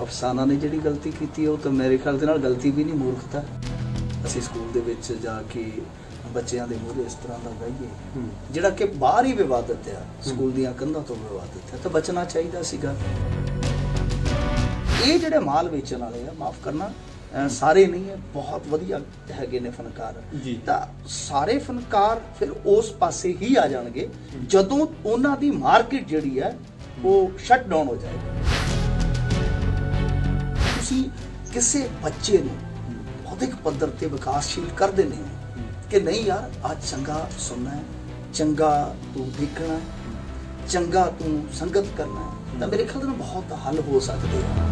ਅਫਸਾਨਾ ਨੇ ਜਿਹੜੀ ਗਲਤੀ ਕੀਤੀ ਉਹ ਤਾਂ ਮੇਰੇ ਖਿਆਲ ਦੇ ਨਾਲ ਗਲਤੀ ਵੀ ਨਹੀਂ, ਮੂਰਖਤਾ। ਅਸੀਂ ਸਕੂਲ ਦੇ ਵਿੱਚ ਜਾ ਕੇ ਬੱਚਿਆਂ ਦੇ ਮੂਹਰੇ ਇਸ ਤਰ੍ਹਾਂ ਦਾ ਗਾਈਏ ਜਿਹੜਾ ਕਿ ਬਾਹਰ ਹੀ ਵਿਵਾਦਤ ਆ, ਸਕੂਲ ਦੀਆਂ ਕੰਧਾਂ ਤੋਂ ਵਿਵਾਦਤ ਹੈ, ਤਾਂ ਬਚਣਾ ਚਾਹੀਦਾ ਸੀਗਾ। ਇਹ ਜਿਹੜੇ ਮਾਲ ਵੇਚਣ ਵਾਲੇ ਆ, ਮਾਫ ਕਰਨਾ, ਸਾਰੇ ਨਹੀਂ ਹੈ, ਬਹੁਤ ਵਧੀਆ ਹੈਗੇ ਨੇ ਫਨਕਾਰ, ਤਾਂ ਸਾਰੇ ਫਨਕਾਰ ਫਿਰ ਉਸ ਪਾਸੇ ਹੀ ਆ ਜਾਣਗੇ ਜਦੋਂ ਉਹਨਾਂ ਦੀ ਮਾਰਕੀਟ ਜਿਹੜੀ ਹੈ ਉਹ ਸ਼ਟ ਡਾਊਨ ਹੋ ਜਾਏਗੀ। ਤੁਸੀਂ ਕਿਸੇ ਬੱਚੇ ਨੂੰ ਬੌਧਿਕ ਪੱਧਰ ਤੇ ਵਿਕਾਸਸ਼ੀਲ ਕਰ ਦਿੰਦੇ ਹੋ ਕਿ ਨਹੀਂ ਯਾਰ ਅੱਜ ਚੰਗਾ ਸੁਣਨਾ ਹੈ, ਚੰਗਾ ਤੂੰ ਦੇਖਣਾ ਹੈ, ਚੰਗਾ ਤੂੰ ਸੰਗਤ ਕਰਨਾ ਹੈ, ਤਾਂ ਮੇਰੇ ਖਿਆਲ ਨਾਲ ਬਹੁਤ ਹੱਲ ਹੋ ਸਕਦੇ ਆ।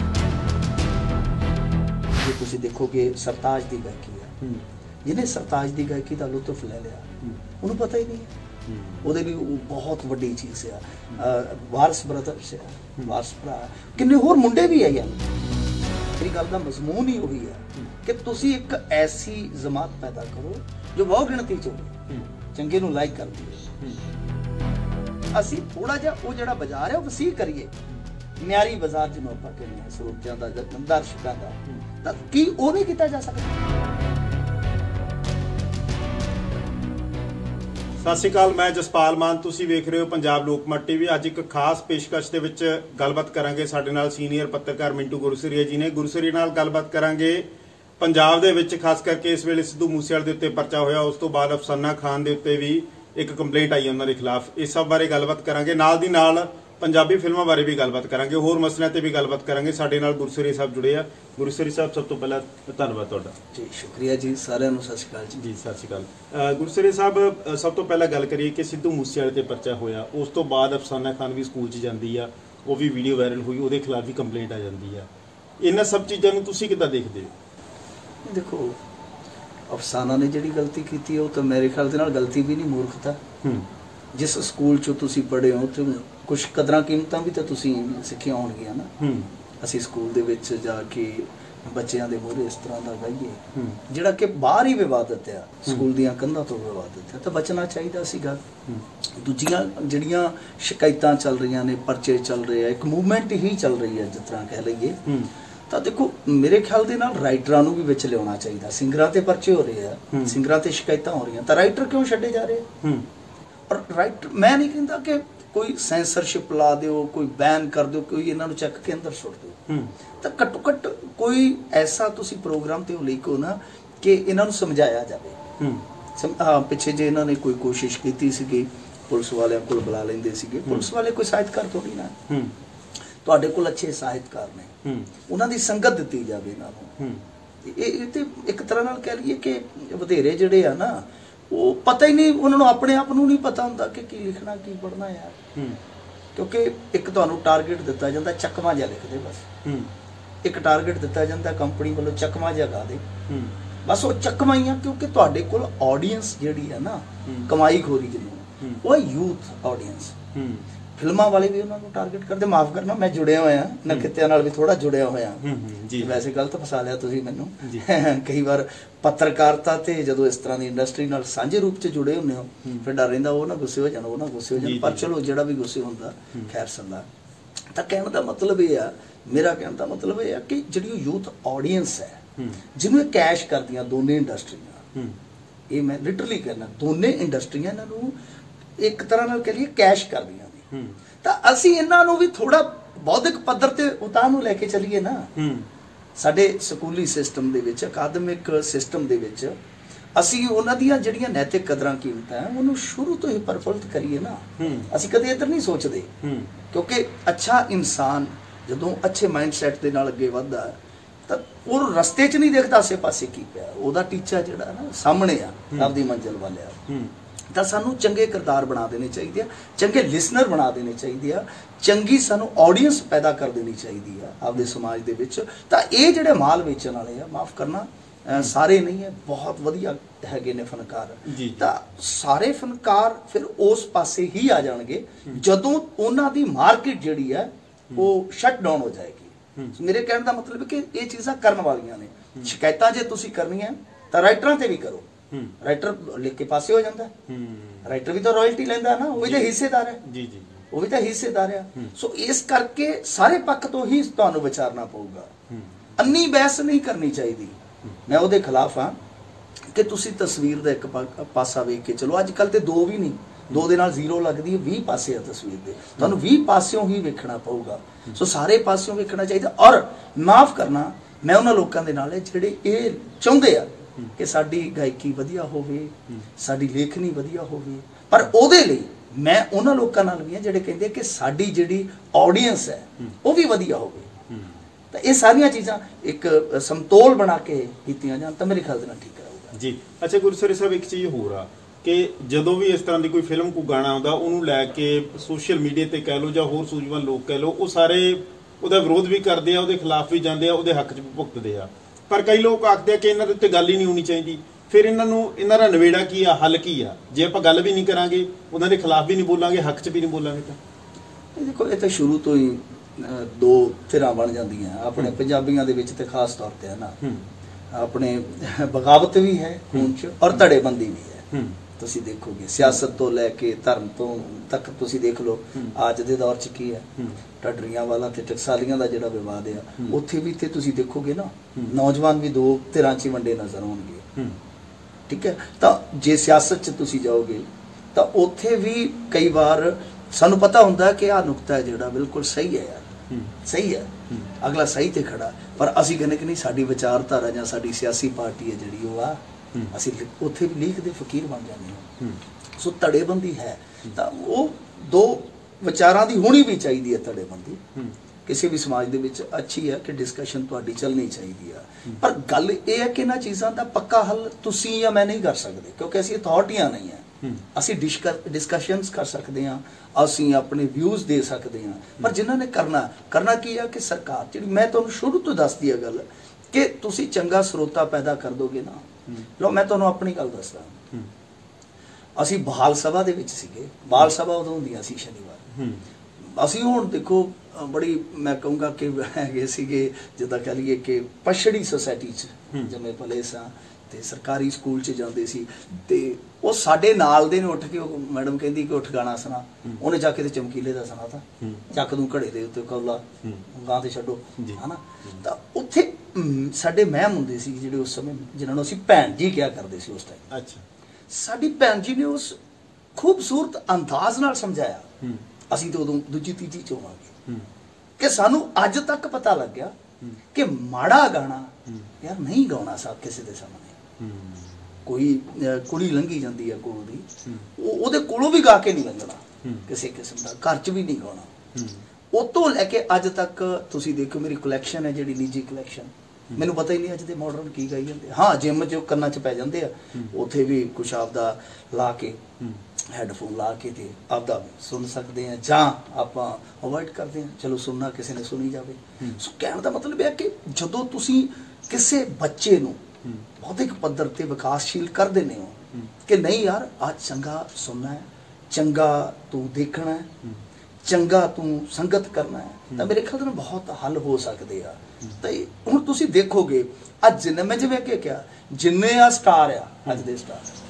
ਜੇ ਤੁਸੀਂ ਦੇਖੋਗੇ ਸਰਤਾਜ ਦੀ ਗਾਇਕੀ ਹੈ, ਜਿਹਨੇ ਸਰਤਾਜ ਦੀ ਗਾਇਕੀ ਦਾ ਲੁਤਫ ਲੈ ਲਿਆ ਉਹਨੂੰ ਪਤਾ ਹੀ ਨਹੀਂ ਹੈ, ਉਹਦੇ ਲਈ ਉਹ ਬਹੁਤ ਵੱਡੀ ਚੀਜ਼ ਆ। ਵਾਰਸ ਬ੍ਰਦਰਸ ਆ, ਵਾਰਸ ਭਰਾ, ਕਿੰਨੇ ਹੋਰ ਮੁੰਡੇ ਵੀ ਆ ਯਾਰ। ਮੇਰੀ ਗੱਲ ਦਾ ਮਜ਼ਮੂਨ ਹੀ ਉਹੀ ਹੈ ਕਿ ਤੁਸੀਂ ਇੱਕ ਐਸੀ ਜਮਾਤ ਪੈਦਾ ਕਰੋ ਜੋ ਬਹੁ ਗਿਣਤੀ ਚ ਹੋਵੇ, ਚੰਗੇ ਨੂੰ ਲਾਈਕ ਕਰਦੀ ਹੈ। ਅਸੀਂ ਥੋੜਾ ਜਿਹਾ ਉਹ ਜਿਹੜਾ ਬਾਜ਼ਾਰ ਹੈ ਉਹ ਵਸੀਹ ਕਰੀਏ, ਮਿਆਰੀ ਬਾਜ਼ਾਰ ਜਿਹਨੂੰ ਆਪਾਂ ਕਹਿੰਦੇ ਹਾਂ, ਸਰੋਤਿਆਂ ਦਾ, ਦਰਸ਼ਕਾਂ ਦਾ, ਤਾਂ ਕੀ ਉਹ ਨਹੀਂ ਕੀਤਾ ਜਾ ਸਕਦਾ? ਸਤਿ ਸ਼੍ਰੀ ਅਕਾਲ, ਮੈਂ ਜਸਪਾਲ ਮਾਨ, ਤੁਸੀਂ ਵੇਖ ਰਹੇ ਹੋ ਪੰਜਾਬ ਲੋਕਮਤ ਟੀਵੀ। ਅੱਜ ਇੱਕ ਖਾਸ ਪੇਸ਼ਕਸ਼ ਦੇ ਵਿੱਚ ਗੱਲਬਾਤ ਕਰਾਂਗੇ। ਸਾਡੇ ਨਾਲ ਸੀਨੀਅਰ ਪੱਤਰਕਾਰ ਮਿੰਟੂ ਗੁਰਸਰੀਆ ਜੀ ਨੇ। ਗੁਰਸਰੀ ਨਾਲ ਗੱਲਬਾਤ ਕਰਾਂਗੇ ਪੰਜਾਬ ਦੇ ਵਿੱਚ, ਖਾਸ ਕਰਕੇ ਇਸ ਵੇਲੇ ਸਿੱਧੂ ਮੂਸੇਵਾਲੇ ਦੇ ਉੱਤੇ ਪਰਚਾ ਹੋਇਆ, ਉਸ ਤੋਂ ਬਾਅਦ ਅਫਸਾਨਾ ਖਾਨ ਦੇ ਉੱਤੇ ਵੀ ਇੱਕ ਕੰਪਲੇਂਟ ਆਈ ਉਹਨਾਂ ਦੇ ਖਿਲਾਫ। ਇਸ ਸਭ ਬਾਰੇ ਗੱਲਬਾਤ ਕਰਾਂਗੇ। ਨਾਲ ਦੀ ਨਾਲ ਪੰਜਾਬੀ ਫਿਲਮਾਂ ਬਾਰੇ ਵੀ ਗੱਲਬਾਤ ਕਰਾਂਗੇ, ਹੋਰ ਮਸਲਿਆਂ ਤੇ ਵੀ ਗੱਲਬਾਤ ਕਰਾਂਗੇ। ਸਾਡੇ ਨਾਲ ਗੁਰਸਰੀ ਸਾਹਿਬ ਜੁੜੇ ਆ। ਗੁਰਸਰੀ ਸਾਹਿਬ, ਸਭ ਤੋਂ ਪਹਿਲਾਂ ਧੰਨਵਾਦ ਤੁਹਾਡਾ ਜੀ। ਸ਼ੁਕਰੀਆ ਜੀ, ਸਾਰਿਆਂ ਨੂੰ ਸਤਿ ਸ਼੍ਰੀ ਅਕਾਲ ਜੀ। ਸਤਿ ਸ਼੍ਰੀ ਅਕਾਲ। ਗੁਰਸਰੀ ਸਾਹਿਬ, ਸਭ ਤੋਂ ਪਹਿਲਾਂ ਗੱਲ ਕਰੀਏ ਕਿ ਸਿੱਧੂ ਮੂਸੇਵਾਲੇ ਤੇ ਪਰਚਾ ਹੋਇਆ, ਉਸ ਤੋਂ ਬਾਅਦ ਅਫਸਾਨਾ ਖਾਨ ਵੀ ਸਕੂਲ 'ਚ ਜਾਂਦੀ ਆ, ਉਹ ਵੀ ਵੀਡੀਓ ਵਾਇਰਲ ਹੋਈ, ਉਹਦੇ ਖਿਲਾਫ ਵੀ ਕੰਪਲੇਂਟ ਆ ਜਾਂਦੀ ਆ। ਇਹਨਾਂ ਸਭ ਚੀਜ਼ਾਂ ਨੂੰ ਤੁਸੀਂ ਕਿੱਦਾਂ ਦੇਖਦੇ ਹੋ? ਦੇਖੋ, ਅਫਸਾਨਾ ਨੇ ਜਿਹੜੀ ਗਲਤੀ ਕੀਤੀ ਉਹ ਤਾਂ ਮੇਰੇ ਖਿਆਲ ਦੇ ਨਾਲ ਗਲਤੀ ਵੀ ਨਹੀਂ, ਮੂਰਖਤਾ। ਜਿਸ ਸਕੂਲ 'ਚੋਂ ਤੁਸੀਂ ਪੜ੍ਹੇ ਹੋ ਤੇ ਕੁਝ ਕਦਰਾਂ ਕੀਮਤਾਂ ਵੀ ਤਾਂ ਤੁਸੀਂ ਸਿੱਖੀਆਂ ਹੋਣਗੀਆਂ ਨਾ। ਅਸੀਂ ਸਕੂਲ ਦੇ ਵਿੱਚ ਜਾ ਕੇ ਬੱਚਿਆਂ ਦੇ ਮੂਹਰੇ ਇਸ ਤਰ੍ਹਾਂ ਦਾ ਗਾਈਏ ਜਿਹੜਾ ਕਿ ਬਾਹਰ ਹੀ ਵਿਵਾਦਤ ਆ, ਸਕੂਲ ਦੀਆਂ ਕੰਧਾਂ ਤੋਂ ਵਿਵਾਦਤ ਹੈ, ਤਾਂ ਬਚਣਾ ਚਾਹੀਦਾ ਸੀਗਾ। ਦੂਜੀਆਂ ਜਿਹੜੀਆਂ ਸ਼ਿਕਾਇਤਾਂ ਚੱਲ ਰਹੀਆਂ ਨੇ, ਪਰਚੇ ਚੱਲ ਰਹੇ ਆ, ਇੱਕ ਮੂਵਮੈਂਟ ਹੀ ਚੱਲ ਰਹੀ ਹੈ ਜਿਸ ਤਰ੍ਹਾਂ ਕਹਿ ਲਈਏ, ਤਾਂ ਦੇਖੋ ਮੇਰੇ ਖਿਆਲ ਦੇ ਨਾਲ ਰਾਈਟਰਾਂ ਨੂੰ ਵੀ ਵਿੱਚ ਲਿਆਉਣਾ ਚਾਹੀਦਾ। ਸਿੰਗਰਾਂ ਤੇ ਪਰਚੇ ਹੋ ਰਹੇ ਆ, ਸਿੰਗਰਾਂ ਤੇ ਸ਼ਿਕਾਇਤਾਂ ਹੋ ਰਹੀਆਂ, ਤਾਂ ਰਾਈਟਰ ਕਿਉਂ ਛੱਡੇ ਜਾ ਰਹੇ? ਔਰ ਰਾਈਟਰ, ਮੈਂ ਨਹੀਂ ਕਹਿੰਦਾ ਕਿ ਕੋਈ ਸੈਂਸਰਸ਼ਿਪ ਲਾ ਦਿਓ, ਕੋਈ ਬੈਨ ਕਰ ਦਿਓ, ਕੋਈ ਇਹਨਾਂ ਨੂੰ ਚੱਕ ਕੇ ਅੰਦਰ ਸੁੱਟ ਦਿਓ, ਤਾਂ ਘੱਟੋ ਘੱਟ ਕੋਈ ਐਸਾ ਤੁਸੀਂ ਪ੍ਰੋਗਰਾਮ ਤੇ ਉਲੀਕੋ ਨਾ ਕਿ ਇਹਨਾਂ ਨੂੰ ਸਮਝਾਇਆ ਜਾਵੇ। ਪਿੱਛੇ ਜੇ ਇਹਨਾਂ ਨੇ ਕੋਈ ਕੋਸ਼ਿਸ਼ ਕੀਤੀ ਸੀਗੀ, ਪੁਲਿਸ ਵਾਲਿਆਂ ਕੋਲ ਬੁਲਾ ਲੈਂਦੇ ਸੀਗੇ, ਪੁਲਿਸ ਵਾਲੇ ਕੋਈ ਸਾਹਿਤਕਾਰ ਥੋੜੀ ਨਾ, ਤੁਹਾਡੇ ਕੋਲ ਅੱਛੇ ਸਾਹਿਤਕਾਰ ਨੇ, ਉਹਨਾਂ ਦੀ ਸੰਗਤ ਦਿੱਤੀ ਜਾਵੇ ਇਹਨਾਂ ਨੂੰ। ਇਹ ਤੇ ਇੱਕ ਤਰ੍ਹਾਂ ਨਾਲ ਕਹਿ ਲਈਏ ਕਿ ਵਧੇਰੇ ਜਿਹੜੇ ਆ ਨਾ, ਉਹ ਪਤਾ ਹੀ ਨਹੀਂ, ਉਹਨਾਂ ਨੂੰ ਆਪਣੇ ਆਪ ਨੂੰ ਨਹੀਂ ਪਤਾ ਹੁੰਦਾ ਕਿ ਕੀ ਲਿਖਣਾ, ਕੀ ਪੜ੍ਹਨਾ ਯਾਰ। ਕਿਉਂਕਿ ਇੱਕ ਤੁਹਾਨੂੰ ਟਾਰਗੇਟ ਦਿੱਤਾ ਜਾਂਦਾ, ਚੱਕਵਾਂ ਜਿਹਾ ਲਿਖਦੇ ਬਸ। ਇੱਕ ਟਾਰਗੇਟ ਦਿੱਤਾ ਜਾਂਦਾ ਕੰਪਨੀ ਵੱਲੋਂ, ਚੱਕਵਾਂ ਜਿਹਾ ਗਾ ਦੇ, ਬਸ ਉਹ ਚੱਕਵਾਂ ਹੀ ਆ। ਕਿਉਂਕਿ ਤੁਹਾਡੇ ਕੋਲ ਆਡੀਅנס ਜਿਹੜੀ ਹੈ ਨਾ, ਕਮਾਈ ਖੋਰੀ ਜਿਹਨੂੰ, ਉਹ ਯੂਥ ਆਡੀਅנס। ਫਿਲਮਾਂ ਵਾਲੇ ਵੀ ਉਹਨਾਂ ਨੂੰ ਟਾਰਗੇਟ ਕਰਦੇ। ਮਾਫ ਕਰਨਾ, ਮੈਂ ਜੁੜਿਆ ਹੋਇਆ ਇਹਨਾਂ ਖਿੱਤਿਆਂ ਨਾਲ ਵੀ, ਥੋੜਾ ਜੁੜਿਆ ਹੋਇਆ ਜੀ। ਵੈਸੇ ਗਲਤ ਫਸਾ ਲਿਆ ਤੁਸੀਂ ਮੈਨੂੰ ਕਈ ਵਾਰ। ਪੱਤਰਕਾਰਤਾ ਤੇ ਜਦੋਂ ਇਸ ਤਰ੍ਹਾਂ ਦੀ ਇੰਡਸਟਰੀ ਨਾਲ ਸਾਂਝੇ ਰੂਪ 'ਚ ਜੁੜੇ ਹੁੰਦੇ ਹੋ, ਫਿਰ ਡਰ ਰਹਿੰਦਾ ਉਹ ਨਾ ਗੁੱਸੇ ਹੋ ਜਾਣ, ਉਹ ਨਾ ਗੁੱਸੇ ਹੋ ਜਾਣ। ਪਰ ਚਲੋ ਜਿਹੜਾ ਵੀ ਗੁੱਸੇ ਹੁੰਦਾ ਖੈਰ ਸੰਦਾ। ਤਾਂ ਕਹਿਣ ਦਾ ਮਤਲਬ ਇਹ ਆ, ਮੇਰਾ ਕਹਿਣ ਦਾ ਮਤਲਬ ਇਹ ਆ ਕਿ ਜਿਹੜੀ ਯੂਥ ਆਡੀਅנס ਹੈ, ਜਿਹਨੂੰ ਇਹ ਕੈਸ਼ ਕਰਦੀਆਂ ਦੋਨੇ ਇੰਡਸਟਰੀਆਂ, ਇਹ ਮੈਂ ਲਿਟਰਲੀ ਕਹਿਣਾ, ਦੋਨੇ ਇੰਡਸਟਰੀਆਂ ਇਹਨਾਂ ਨੂੰ ਇੱਕ ਤਰ੍ਹਾਂ ਨਾਲ ਕਹਿ ਲਈਏ ਕੈਸ਼ ਕਰਦੀਆਂ ਨੇ, ਤਾਂ ਅਸੀਂ ਇਹਨਾਂ ਨੂੰ ਵੀ ਥੋੜਾ ਬੌਧਿਕ ਪੱਧਰ ਤੇ ਉਤਾਂਹ ਨੂੰ ਲੈ ਕੇ ਚੱਲੀਏ ਨਾ। ਸਾਡੇ ਸਕੂਲੀ ਸਿਸਟਮ ਦੇ ਵਿੱਚ, ਅਕਾਦਮਿਕ ਸਿਸਟਮ ਦੇ ਵਿੱਚ ਅਸੀਂ ਉਹਨਾਂ ਦੀਆਂ ਜਿਹੜੀਆਂ ਨੈਤਿਕ ਕਦਰਾਂ ਕੀਮਤਾਂ ਉਹਨੂੰ ਸ਼ੁਰੂ ਤੋਂ ਹੀ ਪ੍ਰਫੁੱਲਤ ਕਰੀਏ ਨਾ। ਅਸੀਂ ਕਦੇ ਇੱਧਰ ਨਹੀਂ ਸੋਚਦੇ, ਕਿਉਂਕਿ ਅੱਛਾ ਇਨਸਾਨ ਜਦੋਂ ਅੱਛੇ ਮਾਈਂਡ ਸੈਟ ਦੇ ਨਾਲ ਅੱਗੇ ਵੱਧਦਾ ਤਾਂ ਉਹ ਰਸਤੇ 'ਚ ਨਹੀਂ ਦੇਖਦਾ ਆਸੇ ਪਾਸੇ ਕੀ ਪਿਆ, ਉਹਦਾ ਟੀਚਾ ਜਿਹੜਾ ਨਾ ਸਾਹਮਣੇ ਆ, ਆਪਦੀ ਮੰਜ਼ਿਲ ਵੱਲ ਆ। ਤਾਂ ਸਾਨੂੰ ਚੰਗੇ ਕਿਰਦਾਰ ਬਣਾ ਦੇਣੇ ਚਾਹੀਦੇ ਆ, ਚੰਗੇ ਲਿਸਨਰ ਬਣਾ ਦੇਣੇ ਚਾਹੀਦੇ ਆ, ਚੰਗੀ ਸਾਨੂੰ ਆਡੀਅנס ਪੈਦਾ ਕਰ ਦੇਣੀ ਚਾਹੀਦੀ ਆ ਆਪਦੇ ਸਮਾਜ ਦੇ ਵਿੱਚ। ਤਾਂ ਇਹ ਜਿਹੜੇ ਮਾਲ ਵੇਚਣ ਵਾਲੇ ਆ, ਮਾਫ ਕਰਨਾ, ਸਾਰੇ ਨਹੀਂ ਹੈ, ਬਹੁਤ ਵਧੀਆ ਹੈਗੇ ਨੇ ਫਨਕਾਰ, ਤਾਂ ਸਾਰੇ ਫਨਕਾਰ ਫਿਰ ਉਸ ਪਾਸੇ ਹੀ ਆ ਜਾਣਗੇ ਜਦੋਂ ਉਹਨਾਂ ਦੀ ਮਾਰਕੀਟ ਜਿਹੜੀ ਹੈ ਉਹ ਸ਼ਟ ਡਾਊਨ ਹੋ ਜਾਏਗੀ। ਮੇਰੇ ਕਹਿਣ ਦਾ ਮਤਲਬ ਹੈ ਕਿ ਇਹ ਚੀਜ਼ਾਂ ਕਰਨ ਵਾਲੀਆਂ ਨੇ। ਸ਼ਿਕਾਇਤਾਂ ਜੇ ਤੁਸੀਂ ਕਰਨੀਆਂ ਤਾਂ ਰਾਈਟਰਾਂ ਤੇ ਵੀ ਕਰੋ। ਰਾਈਟਰ ਲਿਖ ਕੇ ਪਾਸੇ ਹੋ ਜਾਂਦਾ, ਰਾਈਟਰ ਵੀ ਤਾਂ ਰਾਇਲਟੀ ਲੈਂਦਾ ਨਾ, ਉਹ ਇਹਦੇ ਹਿੱਸੇਦਾਰ ਹੈ। ਉਹ ਵੀ ਤਾਂ ਹਿੱਸੇਦਾਰ ਆ। ਸੋ ਇਸ ਕਰਕੇ ਸਾਰੇ ਪੱਖ ਤੋਂ ਹੀ ਤੁਹਾਨੂੰ ਵਿਚਾਰਨਾ ਪਊਗਾ। ਅੰਨੀ ਬਹਿਸ ਨਹੀਂ ਕਰਨੀ ਚਾਹੀਦੀ। ਮੈਂ ਉਹਦੇ ਖਿਲਾਫ ਹਾਂ ਕਿ ਤੁਸੀਂ ਤਸਵੀਰ ਦਾ ਇੱਕ ਪਾਸਾ ਵੇਖ ਕੇ ਚਲੋ। ਅੱਜ ਕੱਲ ਤੇ 2 ਵੀ ਨਹੀਂ, 2 ਦੇ ਨਾਲ 0 ਲੱਗਦੀ ਹੈ, 20 ਪਾਸੇ ਆ ਤਸਵੀਰ ਦੇ। ਤੁਹਾਨੂੰ 20 ਪਾਸਿਓਂ ਹੀ ਵੇਖਣਾ ਪਊਗਾ। ਸੋ ਸਾਰੇ ਪਾਸਿਓਂ ਵੇਖਣਾ ਚਾਹੀਦਾ। ਔਰ ਮਾਫ ਕਰਨਾ, ਮੈਂ ਉਹਨਾਂ ਲੋਕਾਂ ਦੇ ਨਾਲ ਹੈ ਜਿਹੜੇ ਇਹ ਚਾਹੁੰਦੇ ਆ ਕਿ ਸਾਡੀ ਗਾਇਕੀ ਵਧੀਆ ਹੋਵੇ, ਸਾਡੀ ਲੇਖਣੀ ਵਧੀਆ ਹੋਵੇ, ਪਰ ਉਹਦੇ ਲਈ ਮੈਂ ਉਹਨਾਂ ਲੋਕਾਂ ਨਾਲ ਵੀ ਹਾਂ ਜਿਹੜੇ ਕਹਿੰਦੇ ਕਿ ਸਾਡੀ ਜਿਹੜੀ ਆਡੀਅנס ਹੈ ਉਹ ਵੀ ਵਧੀਆ ਹੋਵੇ। ਤਾਂ ਇਹ ਸਾਰੀਆਂ ਚੀਜ਼ਾਂ ਇੱਕ ਸਮਤੋਲ ਬਣਾ ਕੇ ਕੀਤੀਆਂ ਜਾਣ ਤਾਂ ਮੇਰੇ ਖਿਆਲ ਦੇ ਨਾਲ ਠੀਕ ਰਹੂਗਾ ਜੀ। ਅੱਛਾ ਗੁਰਸਰੀ ਸਾਹਿਬ, ਇੱਕ ਚੀਜ਼ ਹੋਰ ਆ ਕਿ ਜਦੋਂ ਵੀ ਇਸ ਤਰ੍ਹਾਂ ਦੀ ਕੋਈ ਫਿਲਮ, ਕੋਈ ਗਾਣਾ ਆਉਂਦਾ, ਉਹਨੂੰ ਲੈ ਕੇ ਸੋਸ਼ਲ ਮੀਡੀਆ ਤੇ ਕਹਿ ਲਓ ਜਾਂ ਹੋਰ ਸੂਝਵਾਨ ਲੋਕ ਕਹਿ ਲਓ, ਉਹ ਸਾਰੇ ਉਹਦਾ ਵਿਰੋਧ ਵੀ ਕਰਦੇ ਆ, ਉਹਦੇ ਖਿਲਾਫ ਵੀ ਜਾਂਦੇ ਆ, ਉਹਦੇ ਹੱਕ 'ਚ ਵੀ ਭੁਗਤਦੇ ਆ। ਪਰ ਕਈ ਲੋਕ ਆਖਦੇ ਆ ਕਿ ਇਹਨਾਂ ਦੇ ਉੱਤੇ ਗੱਲ ਹੀ ਨਹੀਂ ਹੋਣੀ ਚਾਹੀਦੀ। ਫਿਰ ਇਹਨਾਂ ਦਾ ਨਵੇੜਾ ਕੀ ਆ, ਹੱਲ ਕੀ ਆ? ਜੇ ਆਪਾਂ ਗੱਲ ਵੀ ਨਹੀਂ ਕਰਾਂਗੇ, ਉਹਨਾਂ ਦੇ ਖਿਲਾਫ ਵੀ ਨਹੀਂ ਬੋਲਾਂਗੇ, ਹੱਕ 'ਚ ਵੀ ਨਹੀਂ ਬੋਲਾਂਗੇ ਤਾਂ ਦੇਖੋ, ਇਹ ਤਾਂ ਸ਼ੁਰੂ ਤੋਂ ਹੀ 2 ਧਿਰਾਂ ਬਣ ਜਾਂਦੀਆਂ ਆਪਣੇ ਪੰਜਾਬੀਆਂ ਦੇ ਵਿੱਚ ਤੇ ਖਾਸ ਤੌਰ ਤੇ ਹੈ ਨਾ। ਆਪਣੇ ਬਗਾਵਤ ਵੀ ਹੈ ਖੂਨ 'ਚ ਔਰ ਧੜੇਬੰਦੀ ਵੀ ਹੈ। ਤੁਸੀਂ ਦੇਖੋਗੇ ਸਿਆਸਤ ਤੋਂ ਲੈ ਕੇ ਧਰਮ ਤੋਂ ਤੱਕ ਤੁਸੀਂ ਦੇਖ ਲਓ ਅੱਜ ਦੇ ਦੌਰ 'ਚ ਕੀ ਹੈ। ਢੱਡਰੀਆਂ ਵਾਲਾ ਤੇ ਟਕਸਾਲੀਆਂ ਦਾ ਜਿਹੜਾ ਵਿਵਾਦ ਆ, ਉੱਥੇ ਵੀ ਤੇ ਤੁਸੀਂ ਦੇਖੋਗੇ ਨਾ, ਨੌਜਵਾਨ ਵੀ 2 ਧਿਰਾਂ 'ਚ ਵੰਡੇ ਨਜ਼ਰ ਆਉਣਗੇ। ਠੀਕ ਹੈ, ਤਾਂ ਜੇ ਸਿਆਸਤ 'ਚ ਤੁਸੀਂ ਜਾਓਗੇ ਤਾਂ ਉੱਥੇ ਵੀ ਕਈ ਵਾਰ ਸਾਨੂੰ ਪਤਾ ਹੁੰਦਾ ਕਿ ਆਹ ਨੁਕਤਾ ਜਿਹੜਾ ਬਿਲਕੁਲ ਸਹੀ ਹੈ ਯਾਰ, ਸਹੀ ਹੈ, ਅਗਲਾ ਸਹੀ ਤੇ ਖੜਾ, ਪਰ ਅਸੀਂ ਕਹਿੰਦੇ ਕਿ ਨਹੀਂ, ਸਾਡੀ ਵਿਚਾਰਧਾਰਾ ਜਾਂ ਸਾਡੀ ਸਿਆਸੀ ਪਾਰਟੀ ਹੈ ਜਿਹੜੀ ਉਹ ਆ, ਅਸੀਂ ਉੱਥੇ ਵੀ ਲੀਕ ਦੇ ਫਕੀਰ ਬਣ ਜਾਂਦੇ ਹਾਂ। ਸੋ ਧੜੇਬੰਦੀ ਹੈ ਤਾਂ ਉਹ 2 ਵਿਚਾਰਾਂ ਦੀ ਹੋਣੀ ਵੀ ਚਾਹੀਦੀ ਹੈ। ਧੜੇਬੰਦੀ ਕਿਸੇ ਵੀ ਸਮਾਜ ਦੇ ਵਿੱਚ ਅੱਛੀ ਹੈ ਕਿ ਡਿਸਕਸ਼ਨ ਤੁਹਾਡੀ ਚੱਲਣੀ ਚਾਹੀਦੀ ਆ, ਪਰ ਗੱਲ ਇਹ ਹੈ ਕਿ ਇਹਨਾਂ ਚੀਜ਼ਾਂ ਦਾ ਪੱਕਾ ਹੱਲ ਤੁਸੀਂ ਜਾਂ ਮੈਂ ਨਹੀਂ ਕਰ ਸਕਦੇ, ਕਿਉਂਕਿ ਅਸੀਂ ਅਥਾਰਟੀਆਂ ਨਹੀਂ ਹੈ। ਅਸੀਂ ਡਿਸਕਸ਼ਨਸ ਕਰ ਸਕਦੇ ਹਾਂ, ਅਸੀਂ ਆਪਣੇ ਵਿਊਜ਼ ਦੇ ਸਕਦੇ ਹਾਂ, ਪਰ ਜਿਨ੍ਹਾਂ ਨੇ ਕਰਨਾ ਕੀ ਆ ਕਿ ਸਰਕਾਰ ਜਿਹੜੀ, ਮੈਂ ਤੁਹਾਨੂੰ ਸ਼ੁਰੂ ਤੋਂ ਦੱਸਦੀ ਆ ਗੱਲ ਕਿ ਤੁਸੀਂ ਚੰਗਾ ਸਰੋਤਾ ਪੈਦਾ ਕਰ ਦੋਗੇ ਨਾ। ਲਓ ਮੈਂ ਤੁਹਾਨੂੰ ਆਪਣੀ ਗੱਲ ਦੱਸਦਾ, ਅਸੀਂ ਬਾਲ ਸਭਾ ਦੇ ਵਿੱਚ ਸੀਗੇ। ਬਾਲ ਸਭਾ ਉਦੋਂ ਹੁੰਦੀਆਂ ਸੀ ਸ਼ਨੀਵਾਰ। ਅਸੀਂ ਹੁਣ ਦੇਖੋ ਬੜੀ, ਮੈਂ ਕਹੂੰਗਾ ਕਿ ਹੈਗੇ ਸੀਗੇ ਜਿੱਦਾਂ ਕਹਿ ਲਈਏ ਕਿ ਪਛੜੀ ਸੋਸਾਇਟੀ 'ਚ ਜੰਮੇ ਪਲੇ ਸਾਂ ਤੇ ਸਰਕਾਰੀ ਸਕੂਲ 'ਚ ਜਾਂਦੇ ਸੀ। ਤੇ ਉਹ ਸਾਡੇ ਨਾਲ ਦੇ ਨੇ ਉੱਠ ਕੇ, ਉਹ ਮੈਡਮ ਕਹਿੰਦੀ ਕਿ ਉੱਠ ਗਾਣਾ ਸੁਣਾ। ਉਹਨੇ ਜਾ ਕੇ ਤੇ ਚਮਕੀਲੇ ਦਾ ਸੁਣਾਤਾ, ਚੱਕ ਦੂੰ ਘੜੇ ਦੇ ਉੱਤੇ ਕੌਲਾ ਗਾਂ ਤੇ ਛੱਡੋ, ਹਨਾ। ਤਾਂ ਉੱਥੇ ਸਾਡੇ ਮਹਿਮ ਹੁੰਦੇ ਸੀ ਜਿਹੜੇ ਉਸ ਸਮੇਂ, ਜਿਨ੍ਹਾਂ ਨੂੰ ਅਸੀਂ ਭੈਣ ਜੀ ਕਿਹਾ ਕਰਦੇ ਸੀ ਉਸ ਟਾਈਮ। ਅੱਛਾ, ਸਾਡੀ ਭੈਣ ਜੀ ਨੇ ਉਸ ਖੂਬਸੂਰਤ ਅੰਦਾਜ਼ ਨਾਲ ਸਮਝਾਇਆ। ਅਸੀਂ ਤਾਂ ਉਦੋਂ ਦੂਜੀ ਤੀਜੀ ਚ ਹੋਵਾਂਗੇ ਕਿ ਸਾਨੂੰ ਅੱਜ ਤੱਕ ਪਤਾ ਲੱਗਿਆ ਕਿ ਮਾੜਾ ਗਾਣਾ ਯਾਰ ਨਹੀਂ ਗਾਉਣਾ ਸਾ ਕਿਸੇ ਦੇ ਸਾਹਮਣੇ। ਕੋਈ ਕੁੜੀ ਲੰਘੀ ਜਾਂਦੀ ਹੈ ਕੋਲ ਦੀ, ਉਹਦੇ ਕੋਲੋਂ ਵੀ ਗਾ ਕੇ ਨਹੀਂ ਲੰਘਣਾ ਕਿਸੇ ਕਿਸਮ ਦਾ, ਘਰ 'ਚ ਵੀ ਨਹੀਂ ਗਾਉਣਾ। ਉਹ ਤੋਂ ਲੈ ਕੇ ਅੱਜ ਤੱਕ ਤੁਸੀਂ ਦੇਖੋ, ਮੇਰੀ ਕਲੈਕਸ਼ਨ ਹੈ ਜਿਹੜੀ ਨਿੱਜੀ ਕਲੈਕਸ਼ਨ, ਮੈਨੂੰ ਪਤਾ ਹੀ ਨਹੀਂ ਅੱਜ ਦੇ ਮਾਡਰਨ ਕੀ ਗਾਈ ਜਾਂਦੇ। ਹਾਂ, ਜਿੰਮ 'ਚ ਕੰਨਾਂ 'ਚ ਪੈ ਜਾਂਦੇ ਆ, ਉੱਥੇ ਵੀ ਕੁਛ ਆਪਦਾ ਲਾ ਕੇ ਹੈਡਫੋਨ ਲਾ ਕੇ ਤੇ ਆਪਦਾ ਸੁਣ ਸਕਦੇ ਆ, ਜਾਂ ਆਪਾਂ ਅਵੋਇਡ ਕਰਦੇ ਹਾਂ, ਚਲੋ ਸੁਣਨਾ ਕਿਸੇ ਨੇ ਸੁਣੀ ਜਾਵੇ। ਸੋ ਕਹਿਣ ਦਾ ਮਤਲਬ ਇਹ ਕਿ ਜਦੋਂ ਤੁਸੀਂ ਕਿਸੇ ਬੱਚੇ ਨੂੰ ਬੌਧਿਕ ਪੱਧਰ ਤੇ ਵਿਕਾਸਸ਼ੀਲ ਕਰ ਦਿੰਦੇ ਹੋ ਕਿ ਨਹੀਂ ਯਾਰ ਅੱਜ ਚੰਗਾ ਸੁਣਨਾ ਹੈ, ਚੰਗਾ ਤੂੰ ਦੇਖਣਾ ਹੈ, ਚੰਗਾ ਤੂੰ ਸੰਗਤ ਕਰਨਾ ਹੈ, ਤਾਂ ਮੇਰੇ ਖਿਆਲ ਨਾਲ ਬਹੁਤ ਹੱਲ ਹੋ ਸਕਦੇ ਆ। ਤੇ ਹੁਣ ਤੁਸੀਂ ਦੇਖੋਗੇ ਅੱਜ ਜਿੰਨੇ, ਮੈਂ ਜਿਵੇਂ ਕਿ ਕਿਹਾ, ਜਿੰਨੇ ਆ ਸਟਾਰ ਆ ਅੱਜ ਦੇ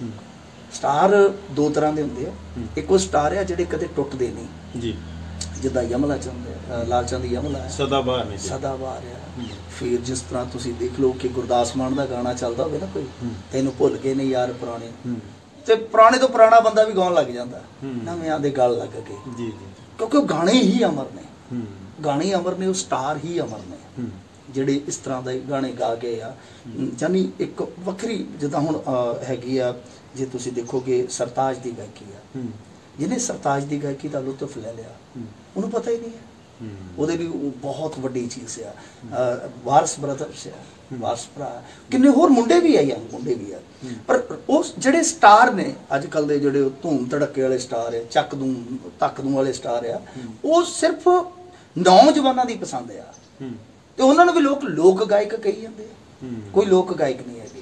ਸਟਾਰ 2 ਤਰ੍ਹਾਂ ਦੇ ਹੁੰਦੇ ਆ। ਇੱਕ ਉਹ ਸਟਾਰ ਆ ਜਿਹੜੇ ਕਦੇ ਟੁੱਟਦੇ ਨਹੀਂ ਜੀ, ਜਿੱਦਾਂ ਯਮਲਾ ਚੰਦ, ਲਾਲ ਚੰਦ ਯਮਲਾ ਸਦਾਬਹਾਰ ਨੇ, ਸਦਾਬਹਾਰ ਆ। ਫਿਰ ਜਿਸ ਤਰ੍ਹਾਂ ਤੁਸੀਂ ਦੇਖ ਲਓ ਕਿ ਗੁਰਦਾਸ ਮਾਨ ਦਾ ਗਾਣਾ ਚੱਲਦਾ ਹੋਵੇ ਨਾ, ਕੋਈ ਤੈਨੂੰ ਭੁੱਲ ਗਏ ਨੇ ਯਾਰ ਪੁਰਾਣੇ, ਤੇ ਪੁਰਾਣੇ ਤੋਂ ਪੁਰਾਣਾ ਬੰਦਾ ਵੀ ਗਾਉਣ ਲੱਗ ਜਾਂਦਾ ਨਵਿਆਂ ਦੇ ਗਲ ਲੱਗ ਕੇ ਜੀ ਜੀ, ਕਿਉਂਕਿ ਉਹ ਗਾਣੇ ਹੀ ਅਮਰ ਨੇ, ਗਾਣੇ ਅਮਰ ਨੇ, ਉਹ ਸਟਾਰ ਹੀ ਅਮਰ ਨੇ ਜਿਹੜੇ ਇਸ ਤਰ੍ਹਾਂ ਦੇ ਗਾਣੇ ਗਾ ਗਏ ਆ। ਯਾਨੀ ਇੱਕ ਵੱਖਰੀ, ਜਿੱਦਾਂ ਹੁਣ ਹੈਗੀ ਆ, ਜੇ ਤੁਸੀਂ ਦੇਖੋਗੇ ਸਰਤਾਜ ਦੀ ਗਾਇਕੀ ਆ, ਜਿਹਨੇ ਸਰਤਾਜ ਦੀ ਗਾਇਕੀ ਦਾ ਲੁਤਫ ਲੈ ਲਿਆ ਉਹਨੂੰ ਪਤਾ ਹੀ ਨਹੀਂ ਹੈ, ਉਹਦੇ ਲਈ ਉਹ ਬਹੁਤ ਵੱਡੀ ਚੀਜ਼ ਆ। ਵਾਰਸ ਬ੍ਰਦਰਸ ਆ, ਵਾਰਸ ਭਰਾ, ਕਿੰਨੇ ਹੋਰ ਮੁੰਡੇ ਵੀ ਆ, ਯੰਗ ਮੁੰਡੇ ਵੀ ਆ, ਪਰ ਉਹ ਜਿਹੜੇ ਸਟਾਰ ਨੇ ਅੱਜ ਕੱਲ ਦੇ, ਜਿਹੜੇ ਧੂਮ ਧੜੱਕੇ ਵਾਲੇ ਸਟਾਰ ਆ, ਚੱਕ ਦੂੰ ਤੱਕ ਦੂੰ ਵਾਲੇ ਸਟਾਰ ਆ, ਉਹ ਸਿਰਫ ਨੌਜਵਾਨਾਂ ਦੀ ਪਸੰਦ ਆ, ਤੇ ਉਹਨਾਂ ਨੂੰ ਵੀ ਲੋਕ ਗਾਇਕ ਕਹੀ ਜਾਂਦੇ ਆ। ਕੋਈ ਲੋਕ ਗਾਇਕ ਨਹੀਂ ਹੈਗੇ,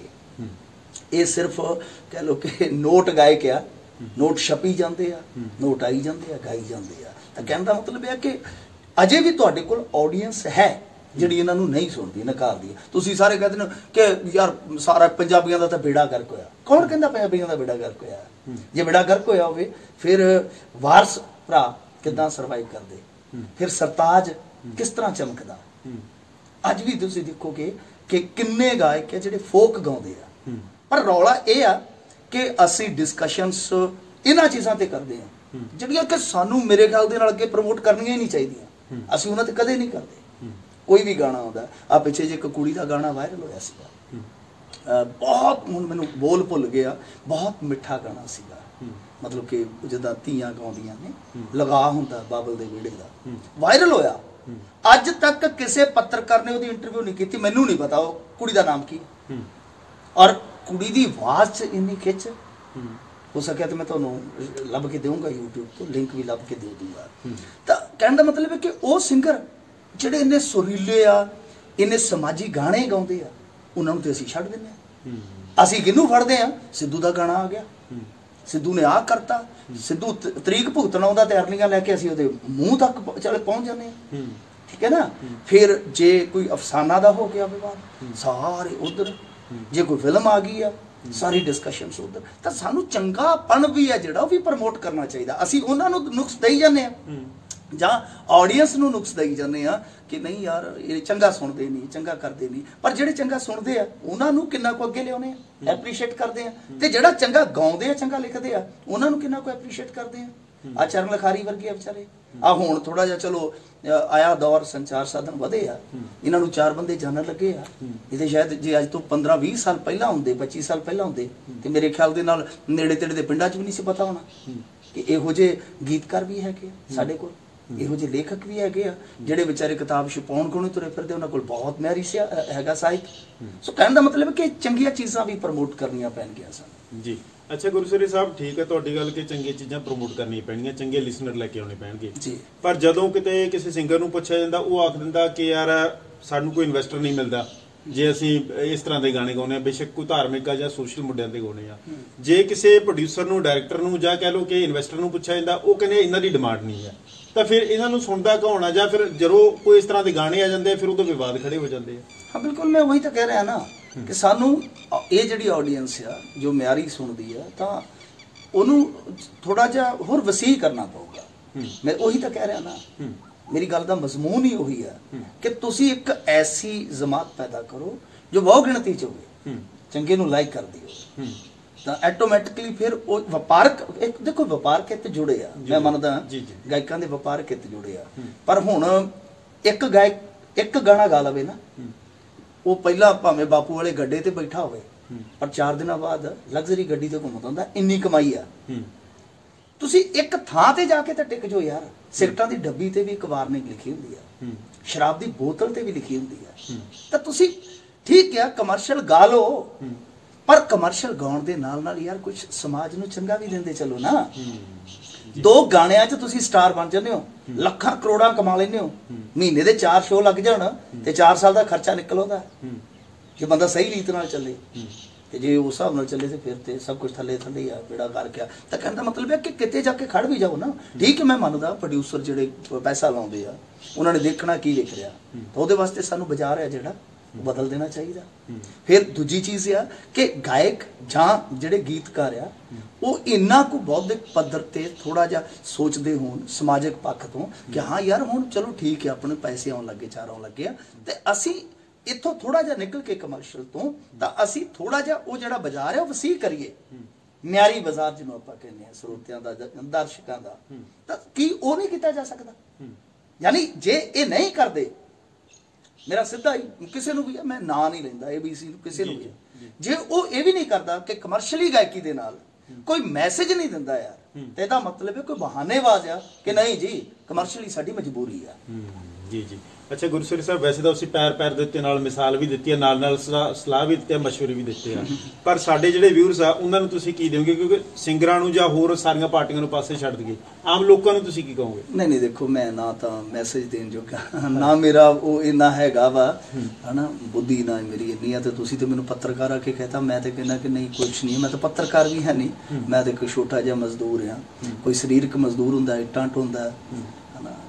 ਇਹ ਸਿਰਫ ਕਹਿ ਲਓ ਕਿ ਨੋਟ ਗਾਇਕ ਆ, ਨੋਟ ਛਪੀ ਜਾਂਦੇ ਆ, ਨੋਟ ਆਈ ਜਾਂਦੇ ਆ, ਗਾਈ ਜਾਂਦੇ ਆ। ਤਾਂ ਕਹਿਣ ਦਾ ਮਤਲਬ ਇਹ ਕਿ ਅਜੇ ਵੀ ਤੁਹਾਡੇ ਕੋਲ ਆਡੀਅנס ਹੈ ਜਿਹੜੀ ਇਹਨਾਂ ਨੂੰ ਨਹੀਂ ਸੁਣਦੀ, ਨਕਾਰਦੀ। ਤੁਸੀਂ ਸਾਰੇ ਕਹਿੰਦੇ ਨੇ ਕਿ ਯਾਰ ਸਾਰਾ ਪੰਜਾਬੀਆਂ ਦਾ ਤਾਂ ਬੇੜਾ ਗਰਕ ਹੋਇਆ। ਕੌਣ ਕਹਿੰਦਾ ਪੰਜਾਬੀਆਂ ਦਾ ਬੇੜਾ ਗਰਕ ਹੋਇਆ? ਜੇ ਬੇੜਾ ਗਰਕ ਹੋਇਆ ਹੋਵੇ ਫਿਰ ਵਾਰਸ ਭਰਾ ਕਿੱਦਾਂ ਸਰਵਾਈਵ ਕਰਦੇ, ਫਿਰ ਸਰਤਾਜ ਕਿਸ ਤਰ੍ਹਾਂ ਚਮਕਦਾ। ਅੱਜ ਵੀ ਤੁਸੀਂ ਦੇਖੋਗੇ ਕਿ ਕਿੰਨੇ ਗਾਇਕ ਹੈ ਜਿਹੜੇ ਫੋਕ ਗਾਉਂਦੇ ਆ, ਪਰ ਰੌਲਾ ਇਹ ਆ ਕਿ ਅਸੀਂ ਡਿਸਕਸ਼ਨਸ ਇਹਨਾਂ ਚੀਜ਼ਾਂ ਤੇ ਕਰਦੇ ਆ ਜਿਹੜੀਆਂ ਕਿ ਸਾਨੂੰ ਮੇਰੇ ਖਿਆਲ ਦੇ ਨਾਲ ਅੱਗੇ ਪ੍ਰਮੋਟ ਕਰਨੀਆਂ ਹੀ ਨਹੀਂ ਚਾਹੀਦੀਆਂ। ਅਸੀਂ ਉਹਨਾਂ ਤੇ ਕਦੇ ਨਹੀਂ ਕਰਦੇ। ਕੋਈ ਵੀ ਗਾਣਾ ਆਉਂਦਾ, ਆ ਪਿੱਛੇ ਜੇ ਇੱਕ ਕੁੜੀ ਦਾ ਗਾਣਾ ਵਾਇਰਲ ਹੋਇਆ ਸੀਗਾ, ਬਹੁਤ ਹੁਣ ਮੈਨੂੰ ਬੋਲ ਭੁੱਲ ਗਿਆ, ਬਹੁਤ ਮਿੱਠਾ ਗਾਣਾ ਸੀਗਾ, ਮਤਲਬ ਕਿ ਜਿੱਦਾਂ ਧੀਆਂ ਗਾਉਂਦੀਆਂ ਨੇ, ਲਗਾ ਹੁੰਦਾ ਬਾਬਲ ਦੇ ਵਿਹੜੇ ਦਾ, ਵਾਇਰਲ ਹੋਇਆ। ਅੱਜ ਤੱਕ ਕਿਸੇ ਪੱਤਰਕਾਰ ਨੇ ਉਹਦੀ ਇੰਟਰਵਿਊ ਨਹੀਂ ਕੀਤੀ, ਮੈਨੂੰ ਨਹੀਂ ਪਤਾ ਉਹ ਕੁੜੀ ਦਾ ਨਾਮ ਕੀ, ਔਰ ਕੁੜੀ ਦੀ ਆਵਾਜ਼ 'ਚ ਇੰਨੀ ਖਿੱਚ। ਹੋ ਸਕਿਆ ਤਾਂ ਮੈਂ ਤੁਹਾਨੂੰ ਲੱਭ ਕੇ ਦੇਵਾਂਗਾ YouTube ਤੋਂ, ਲਿੰਕ ਵੀ ਲੱਭ ਕੇ ਦੇ ਦੂੰਗਾ। ਤਾਂ ਕਹਿਣ ਦਾ ਮਤਲਬ ਹੈ ਕਿ ਉਹ ਸਿੰਗਰ ਜਿਹੜੇ ਇੰਨੇ ਸੁਰੀਲੇ ਆ, ਇੰਨੇ ਸਮਾਜੀ ਗਾਣੇ ਗਾਉਂਦੇ ਆ, ਉਹਨਾਂ ਨੂੰ ਤੇ ਅਸੀਂ ਛੱਡ ਦਿੰਦੇ ਆ। ਅਸੀਂ ਕਿਹਨੂੰ ਫੜਦੇ ਆ? ਸਿੱਧੂ ਦਾ ਗਾਣਾ ਆ ਗਿਆ, ਸਿੱਧੂ ਨੇ ਆਹ ਕਰਤਾ, ਸਿੱਧੂ ਤਰੀਕ ਭੁਗਤਣ ਆਉਂਦਾ ਤੇ ਅਰਲੀਆਂ ਲੈ ਕੇ ਅਸੀਂ ਉਹਦੇ ਮੂੰਹ ਤੱਕ ਚਲੇ ਪਹੁੰਚ ਜਾਂਦੇ ਆ। ਠੀਕ ਹੈ ਨਾ। ਫਿਰ ਜੇ ਕੋਈ ਅਫਸਾਨਾ ਦਾ ਹੋ ਗਿਆ ਵਿਵਾਦ, ਸਾਰੇ ਉਧਰ। ਜੇ ਕੋਈ ਫਿਲਮ ਆ ਗਈ ਆ, ਸਾਰੀ ਡਿਸਕਸ਼ਨਸ ਉਧਰ। ਤਾਂ ਸਾਨੂੰ ਚੰਗਾਪਣ ਵੀ ਹੈ ਜਿਹੜਾ ਉਹ ਵੀ ਪ੍ਰਮੋਟ ਕਰਨਾ ਚਾਹੀਦਾ। ਅਸੀਂ ਉਹਨਾਂ ਨੂੰ ਨੁਕਸ ਦੇਈ ਜਾਂਦੇ ਆ ਜਾਂ ਆਡੀਅנס ਨੂੰ ਨੁਕਸ ਦੇਈ ਜਾਂਦੇ ਆ ਕਿ ਨਹੀਂ ਯਾਰ ਇਹ ਚੰਗਾ ਸੁਣਦੇ ਨਹੀਂ, ਚੰਗਾ ਕਰਦੇ ਨਹੀਂ। ਪਰ ਜਿਹੜੇ ਚੰਗਾ ਸੁਣਦੇ ਆ ਉਹਨਾਂ ਨੂੰ ਕਿੰਨਾ ਕੁ ਅੱਗੇ ਲਿਆਉਂਦੇ ਆ, ਐਪਰੀਸ਼ੀਏਟ ਕਰਦੇ ਆ। ਤੇ ਜਿਹੜਾ ਚੰਗਾ ਗਾਉਂਦੇ ਆ, ਚੰਗਾ ਲਿਖਦੇ ਆ, ਉਹਨਾਂ ਨੂੰ ਕਿੰਨਾ ਕੁ ਐਪਰੀਸ਼ੀਏਟ ਕਰਦੇ ਆ। ਆ ਚਰਨ ਲਖਾਰੀ ਵਰਗੇ ਆ ਵਿਚਾਰੇ। ਆ ਹੁਣ ਥੋੜਾ ਜਿਹਾ ਚਲੋ ਆਇਆ ਦੌਰ, ਸੰਚਾਰ ਸਾਧਨ ਵਧੇ ਆ, ਇਹਨਾਂ ਨੂੰ 4 ਬੰਦੇ ਜਾਣਨ ਲੱਗੇ ਆ। ਇਹਦੇ ਸ਼ਾਇਦ ਜੇ ਅੱਜ ਤੋਂ 15-20 ਸਾਲ ਪਹਿਲਾਂ ਹੁੰਦੇ, 25 ਸਾਲ ਪਹਿਲਾਂ ਹੁੰਦੇ, ਤੇ ਮੇਰੇ ਖਿਆਲ ਦੇ ਨਾਲ ਨੇੜੇ ਤੇੜੇ ਦੇ ਪਿੰਡਾਂ 'ਚ ਵੀ ਨਹੀਂ ਸੀ ਪਤਾ ਹੋਣਾ ਕਿ ਇਹੋ ਜਿਹੇ ਗੀਤਕਾਰ ਵੀ ਹੈਗੇ ਸਾਡੇ ਕੋਲ, ਇਹੋ ਜਿਹੇ ਲੇਖਕ ਵੀ ਹੈਗੇ ਆ ਜਿਹੜੇ ਵਿਚਾਰੇ ਕਿਤਾਬ ਛਪਾਉਣ ਕੋਲ ਤੁਰੇ ਫਿਰਦੇ, ਉਹਨਾਂ ਕੋਲ ਬਹੁਤ ਮਿਆਰੀ ਹੈਗਾ ਸਾਹਿਤ। ਸੋ ਕਹਿਣ ਦਾ ਮਤਲਬ ਹੈ ਕਿ ਚੰਗੀਆਂ ਚੀਜ਼ਾਂ ਵੀ ਪ੍ਰਮੋਟ ਕਰਨੀਆਂ ਪੈਣਗੀਆਂ ਸਾਨੂੰ। ਜੀ ਅੱਛਾ ਗੁਰਸਰੀ ਸਾਹਿਬ, ਠੀਕ ਹੈ ਤੁਹਾਡੀ ਗੱਲ ਕਿ ਚੰਗੀਆਂ ਚੀਜ਼ਾਂ ਪ੍ਰਮੋਟ ਕਰਨੀਆਂ ਪੈਣਗੀਆਂ, ਚੰਗੇ ਲਿਸਨਰ ਲੈ ਕੇ ਆਉਣੇ ਪੈਣਗੇ ਜੀ। ਪਰ ਜਦੋਂ ਕਿਤੇ ਕਿਸੇ ਸਿੰਗਰ ਨੂੰ ਪੁੱਛਿਆ ਜਾਂਦਾ, ਉਹ ਆਖ ਦਿੰਦਾ ਕਿ ਯਾਰ ਸਾਨੂੰ ਕੋਈ ਇਨਵੈਸਟਰ ਨਹੀਂ ਮਿਲਦਾ ਜੇ ਅਸੀਂ ਇਸ ਤਰ੍ਹਾਂ ਦੇ ਗਾਣੇ ਗਾਉਂਦੇ ਆ, ਬੇਸ਼ੱਕ ਕੋਈ ਧਾਰਮਿਕ ਆ ਜਾਂ ਸੋਸ਼ਲ ਮੁੱਦਿਆਂ ਤੇ ਗਾਉਂਦੇ ਆ। ਜੇ ਕਿਸੇ ਪ੍ਰੋਡਿਊਸਰ ਨੂੰ, ਡਾਇਰੈਕਟਰ ਨੂੰ ਜਾਂ ਕਹਿ ਲਓ ਕਿ ਇਨਵੈਸਟਰ ਨੂੰ ਪੁੱਛਿਆ ਜਾਂਦਾ, ਉਹ ਕਹਿੰਦੇ ਇਹਨਾਂ ਦੀ ਡਿਮਾਂਡ ਨਹੀਂ ਹੈ। ਤਾਂ ਫਿਰ ਇਹਨਾਂ ਨੂੰ ਸੁਣਦਾ ਕੌਣ ਆ? ਜਾਂ ਫਿਰ ਜਦੋਂ ਕੋਈ ਇਸ ਤਰ੍ਹਾਂ ਦੇ ਗਾਣੇ ਆ ਜਾਂਦੇ ਆ ਫਿਰ ਉਦੋਂ ਵਿਵਾਦ ਖੜੇ ਹੋ ਜਾਂਦੇ ਆ। ਹਾਂ ਬਿਲਕੁਲ, ਮੈਂ ਉਹੀ ਤਾਂ ਕਹਿ ਰਿਹਾ ਨਾ ਕਿ ਸਾਨੂੰ ਇਹ ਜਿਹੜੀ ਆਡੀਅנס ਆ ਜੋ ਮਿਆਰੀ ਸੁਣਦੀ ਆ, ਤਾਂ ਉਹਨੂੰ ਥੋੜਾ ਜਿਹਾ ਹੋਰ ਵਸੀਹ ਕਰਨਾ ਪਊਗਾ। ਮੈਂ ਉਹੀ ਤਾਂ ਕਹਿ ਰਿਹਾ ਨਾ, ਮੇਰੀ ਗੱਲ ਦਾ ਮਜ਼ਮੂਨ ਹੀ ਉਹੀ ਆ ਕਿ ਤੁਸੀਂ ਇੱਕ ਐਸੀ ਜਮਾਤ ਪੈਦਾ ਕਰੋ ਜੋ ਬਹੁ ਗਿਣਤੀ ਚ ਹੋਵੇ, ਚੰਗੇ ਨੂੰ ਲਾਈਕ ਕਰਦੀ ਹੋਵੇ, ਤਾਂ ਆਟੋਮੈਟਿਕਲੀ ਫਿਰ ਉਹ ਵਪਾਰਕ, ਇੱਕ ਦੇਖੋ ਵਪਾਰਕ ਹਿੱਤ ਜੁੜੇ ਆ, ਮੈਂ ਮੰਨਦਾ ਗਾਇਕਾਂ ਦੇ ਵਪਾਰਕ ਹਿੱਤ ਜੁੜੇ ਆ। ਪਰ ਹੁਣ ਇੱਕ ਗਾਇਕ ਇੱਕ ਗਾਣਾ ਗਾ ਲਵੇ ਨਾ, ਉਹ ਪਹਿਲਾਂ ਭਾਵੇਂ ਬਾਪੂ ਵਾਲੇ ਗੱਡੇ ਤੇ ਬੈਠਾ ਹੋਵੇ, ਪਰ 4 ਦਿਨਾਂ ਬਾਅਦ ਲਗਜ਼ਰੀ ਗੱਡੀ ਤੇ ਘੁੰਮਦਾ ਹੁੰਦਾ, ਇੰਨੀ ਕਮਾਈ ਆ। ਤੁਸੀਂ ਇੱਕ ਥਾਂ ਤੇ ਜਾ ਕੇ ਤਾਂ ਟਿਕ ਜਾਓ ਯਾਰ। ਸਿਗਰਟਾਂ ਦੀ ਡੱਬੀ ਤੇ ਵੀ ਇੱਕ ਵਾਰਨਿੰਗ ਲਿਖੀ ਹੁੰਦੀ ਆ, ਸ਼ਰਾਬ ਦੀ ਬੋਤਲ ਤੇ ਵੀ ਲਿਖੀ ਹੁੰਦੀ ਆ। ਤਾਂ ਤੁਸੀਂ ਠੀਕ ਆ ਕਮਰਸ਼ੀਅਲ ਗਾ ਲਓ, ਪਰ ਕਮਰਸ਼ੀਅਲ ਗਾਉਣ ਦੇ ਨਾਲ ਨਾਲ ਯਾਰ ਕੁਝ ਸਮਾਜ ਨੂੰ ਚੰਗਾ ਵੀ ਦਿੰਦੇ ਚਲੋ ਨਾ। 2 ਗਾਣਿਆਂ 'ਚ ਤੁਸੀਂ ਸਟਾਰ ਬਣ ਜਾਂਦੇ ਹੋ, ਲੱਖਾਂ ਕਰੋੜਾਂ ਕਮਾ ਲੈਂਦੇ ਹੋ, ਮਹੀਨੇ ਦੇ 4 ਸ਼ੋਅ ਲੱਗ ਜਾਣ ਤੇ 4 ਸਾਲ ਦਾ ਖਰਚਾ ਨਿਕਲ ਆਉਂਦਾ ਜੇ ਬੰਦਾ ਸਹੀ ਰੀਤ ਨਾਲ ਚੱਲੇ। ਤੇ ਜੇ ਉਸ ਹਿਸਾਬ ਨਾਲ ਚੱਲੇ ਤੇ ਫਿਰ ਤੇ ਸਭ ਕੁਝ ਥੱਲੇ ਥੱਲੇ ਆ, ਬੇੜਾ ਕਰ ਗਿਆ। ਤਾਂ ਕਹਿਣ ਦਾ ਮਤਲਬ ਹੈ ਕਿ ਕਿਤੇ ਜਾ ਕੇ ਖੜ ਵੀ ਜਾਓ ਨਾ। ਠੀਕ ਹੈ, ਮੈਂ ਮੰਨਦਾ ਪ੍ਰੋਡਿਊਸਰ ਜਿਹੜੇ ਪੈਸਾ ਲਾਉਂਦੇ ਆ, ਉਹਨਾਂ ਨੇ ਦੇਖਣਾ ਕੀ ਲਿਖ ਰਿਹਾ, ਤਾਂ ਉਹਦੇ ਵਾਸਤੇ ਸਾਨੂੰ ਬਾਜ਼ਾਰ ਹੈ ਜਿਹੜਾ ਬਦਲ ਦੇਣਾ ਚਾਹੀਦਾ। ਫਿਰ ਦੂਜੀ ਚੀਜ਼ ਆ ਕਿ ਗਾਇਕ ਜਾਂ ਜਿਹੜੇ ਗੀਤਕਾਰ ਆ, ਉਹ ਇੰਨਾ ਕੁ ਬੌਧਿਕ ਪੱਧਰ ਤੇ ਥੋੜਾ ਜਿਹਾ ਸੋਚਦੇ ਹੋਣ ਸਮਾਜਿਕ ਪੱਖ ਤੋਂ ਕਿ ਹਾਂ ਯਾਰ ਹੁਣ ਚਲੋ ਠੀਕ ਹੈ, ਆਪਣੇ ਪੈਸੇ ਆਉਣ ਲੱਗੇ, 4 ਆਉਣ ਲੱਗੇ ਆ, ਤੇ ਅਸੀਂ ਇੱਥੋਂ ਥੋੜਾ ਜਿਹਾ ਨਿਕਲ ਕੇ ਕਮਰਸ਼ੀਅਲ ਤੋਂ, ਤਾਂ ਅਸੀਂ ਥੋੜਾ ਜਿਹਾ ਉਹ ਜਿਹੜਾ ਬਾਜ਼ਾਰ ਹੈ ਉਹ ਵਸੀਹ ਕਰੀਏ, ਮਿਆਰੀ ਬਾਜ਼ਾਰ ਜਿਹਨੂੰ ਆਪਾਂ ਕਹਿੰਦੇ ਆ, ਸਰੋਤਿਆਂ ਦਾ, ਦਰਸ਼ਕਾਂ ਦਾ। ਤਾਂ ਕੀ ਉਹ ਨਹੀਂ ਕੀਤਾ ਜਾ ਸਕਦਾ? ਯਾਨੀ ਜੇ ਇਹ ਨਹੀਂ ਕਰਦੇ, ਮੇਰਾ ਸਿੱਧਾ ਹੀ ਕਿਸੇ ਨੂੰ ਵੀ, ਮੈਂ ਨਾਂ ਨਹੀਂ ਲੈਂਦਾ ABC ਨੂੰ, ਕਿਸੇ ਨੂੰ ਵੀ, ਜੇ ਉਹ ਇਹ ਵੀ ਨਹੀਂ ਕਰਦਾ ਕਿ ਕਮਰਸ਼ੀਅਲੀ ਗਾਇਕੀ ਦੇ ਨਾਲ ਕੋਈ ਮੈਸੇਜ ਨਹੀਂ ਦਿੰਦਾ ਯਾਰ, ਤੇ ਇਹਦਾ ਮਤਲਬ ਹੈ ਕੋਈ ਬਹਾਨੇਬਾਜ਼ ਆ ਕਿ ਨਹੀਂ ਜੀ ਕਮਰਸ਼ੀਅਲੀ ਸਾਡੀ ਮਜਬੂਰੀ ਆ। ਜੀ ਜੀ। ਅੱਛਾ ਗੁਰਸਰੀ ਸਾਹਿਬ, ਵੈਸੇ ਤਾਂ ਅਸੀਂ ਪੈਰ ਦੇ ਉੱਤੇ ਨਾਲ ਮਿਸਾਲ ਵੀ ਦਿੱਤੀ ਹੈ, ਨਾਲ ਨਾਲ ਸਲਾਹ ਵੀ ਦਿੱਤੀ ਹੈ, ਮਸ਼ਵਰੇ ਵੀ ਦਿੱਤੇ ਆ, ਪਰ ਸਾਡੇ ਜਿਹੜੇ ਵਿਊਅਰਸ ਆ ਉਹਨਾਂ ਨੂੰ ਤੁਸੀਂ ਕੀ ਦਿਓਗੇ? ਕਿਉਂਕਿ ਸਿੰਗਰਾਂ ਨੂੰ ਜਾਂ ਹੋਰ ਸਾਰੀਆਂ ਪਾਰਟੀਆਂ ਨੂੰ ਪਾਸੇ ਛੱਡ ਦਈਏ, ਆਮ ਲੋਕਾਂ ਨੂੰ ਤੁਸੀਂ ਕੀ ਕਹੋਗੇ? ਨਹੀਂ ਦੇਖੋ, ਮੈਂ ਨਾ ਤਾਂ ਮੈਸੇਜ ਦੇਣ ਜੋਗਾ, ਨਾ ਮੇਰਾ ਉਹ ਇੰਨਾ ਹੈਗਾ ਵਾ ਹਨਾ, ਬੁੱਧੀ ਨਾ ਮੇਰੀ ਇੰਨੀ ਆ। ਤੇ ਤੁਸੀਂ ਤੇ ਮੈਨੂੰ ਪੱਤਰਕਾਰ ਆ ਕੇ ਕਹਤਾ, ਮੈਂ ਤੇ ਕਹਿੰਦਾ ਕਿ ਨਹੀਂ ਕੁਛ ਨਹੀਂ, ਮੈਂ ਤਾਂ ਪੱਤਰਕਾਰ ਵੀ ਹੈ ਨਹੀਂ, ਮੈਂ ਤਾਂ ਇੱਕ ਛੋਟਾ ਜਿਹਾ ਮਜ਼ਦੂਰ ਆ। ਕੋਈ ਸਰੀਰਕ ਮਜ਼ਦੂਰ ਹੁੰਦਾ, ਇੱਟਾਂ ਢੋਂਦਾ ਹਨਾ,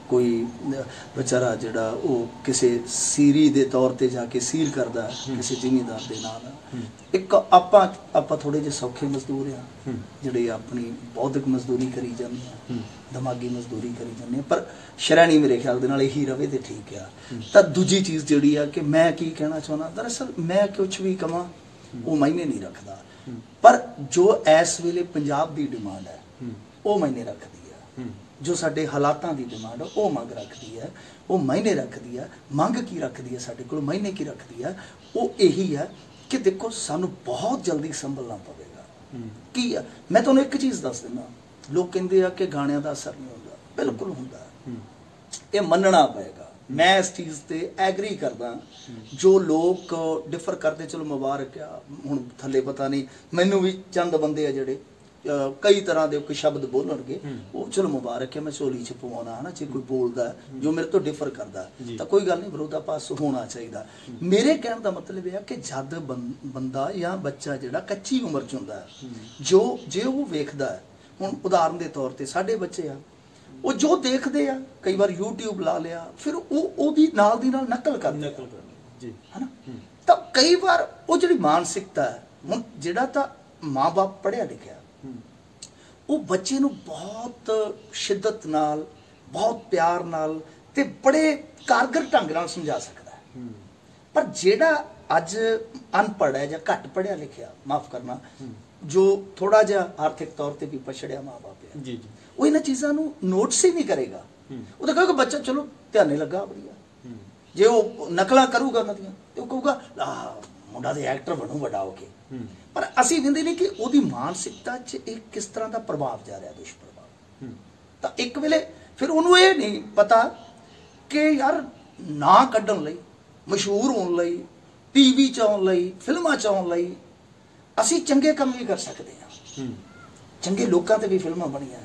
कोई बेचारा जिहड़ा वो किसी सीरी दे तौर ते जाके सील करदा किसी जिमीदार दे नाल। एक आपां थोड़े जे सौखे मजदूर आ जिहड़े अपनी बौद्धिक मजदूरी करी जांदे आ, दिमागी मजदूरी करी जांदे आ, पर शरणी मेरे ख्याल दे नाल यही रवे ते ठीक आ। तां दूजी चीज़ जिहड़ी आ कि मैं की कहना चाहुंदा, दरअसल मैं कुछ भी कवां वो मायने नहीं रखदा, पर जो इस वेले पंजाब दी डिमांड है वो मायने रखदी है, जो साडे हालातां दी डिमांड है वो मंग रखदी है, वो मायने रखदी है। मंग की रखदी है साडे कोल, मायने की रखदी है, वो यही है कि देखो सानू बहुत जल्दी संभलना पवेगा। की है मैं तुहानूं एक चीज़ दस दिंदा, लोग कहंदे आ कि गाणिਆਂ ਦਾ असर नहीं हुंदा, बिल्कुल हुंदा, ये मनना पएगा। मैं इस चीज़ ते एग्री करदा। जो लोग डिफर करते चलो मुबारक आ, हुण थल्ले पता नहीं मैनू भी चंद बंदे आ जिहड़े कई तरह के कोई शब्द बोलणगे, वो चलो मुबारक है, मैं झोली च पवाउणा है ना, जे कोई बोलदा जो मेरे तो डिफर करदा तो कोई गल नहीं, विरोधाभास होना चाहिए। मेरे कहने का मतलब यह है कि जद बंदा या बच्चा जिहड़ा कच्ची उम्र च हुंदा है, जो जे वो वेखदा है, हुण उदाहरण के तौर पर साडे बच्चे आ वो जो देखते हैं कई बार यूट्यूब ला लिया, फिर वो नाल दी नाल नकल करदे है ना। तो कई बार वो जिहड़ी मानसिकता है, हुण जिहड़ा तां माँ बाप पढ़िया लिखिया वो बच्चे नूं बहुत शिद्दत नाल, बहुत प्यार नाल ते बड़े कारगर ढंग नाल समझा सकता है। पर जिहड़ा अज अनपढ़ है या घट पढ़िया लिखिया, माफ करना, जो थोड़ा जिहा आर्थिक तौर पर भी पछड़िया माँ बाप है, वो इन्हां चीज़ां नूं नोटिस ही नहीं करेगा। वो तो कहेगा बच्चा चलो ध्यान नहीं लगा बढ़िया, जे वो नकलां करूगा उन्हां दियां ते वो कहूगा मुंडा ते एक्टर बनू वड्डा होके। पर असीं वेंदे नहीं कि उहदी मानसिकता च एक किस तरह का प्रभाव जा रहा, दुष्प्रभाव। तो एक वेले फिर उन्होंने ये नहीं पता कि यार ना कड्ढण लई, मशहूर होने लई, टीवी च आउण लई, फिल्मां च आउण लई असीं चंगे काम भी कर सकते हैं। चंगे लोगों ते भी फिल्मां बणीਆਂ